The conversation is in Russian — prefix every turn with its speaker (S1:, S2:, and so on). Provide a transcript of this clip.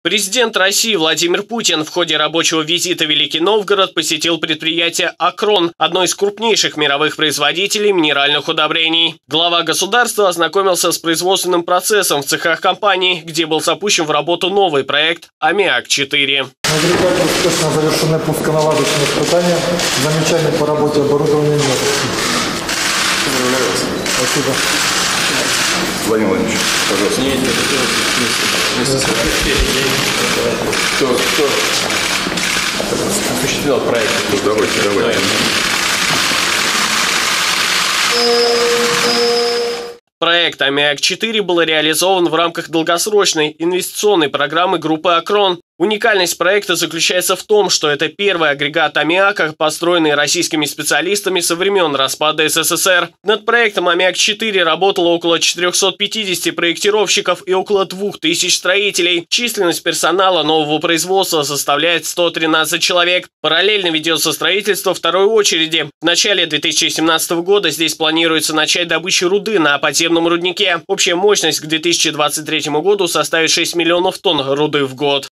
S1: Президент России Владимир Путин в ходе рабочего визита в Великий Новгород посетил предприятие «Акрон», одно из крупнейших мировых производителей минеральных удобрений. Глава государства ознакомился с производственным процессом в цехах компании, где был запущен в работу новый проект «Аммиак-4».
S2: На агрегате успешно завершены пусконаладочные испытания. Замечаний по работе оборудования нет. Спасибо.
S3: Владимир Владимирович, пожалуйста. Кто осуществлял проект? Давайте.
S1: Проект «Аммиак-4» был реализован в рамках долгосрочной инвестиционной программы группы «Акрон». Уникальность проекта заключается в том, что это первый агрегат аммиака, построенный российскими специалистами со времен распада СССР. Над проектом «Аммиак-4» работало около 450 проектировщиков и около 2000 строителей. Численность персонала нового производства составляет 113 человек. Параллельно ведется строительство второй очереди. В начале 2017 года здесь планируется начать добычу руды на подземном руднике. Общая мощность к 2023 году составит 6 миллионов тонн руды в год.